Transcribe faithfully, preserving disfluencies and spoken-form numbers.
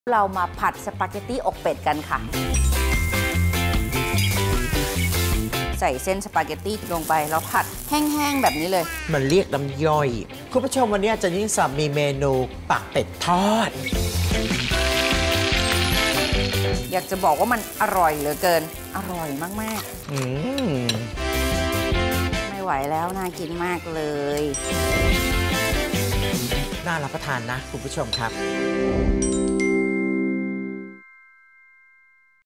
เรามาผัดสปาเกตตี้อกเป็ดกันค่ะใส่เส้นสปาเกตตี้ลงไปแล้วผัดแห้งๆแบบนี้เลยมันเรียกน้ำย่อยคุณผู้ชมวันนี้อาจารย์ยิ่งศักดิ์มีเมนูปากเป็ดทอดอยากจะบอกว่ามันอร่อยเหลือเกินอร่อยมากๆอืมไม่ไหวแล้วน่ากินมากเลยน่ารับประทานนะคุณผู้ชมครับ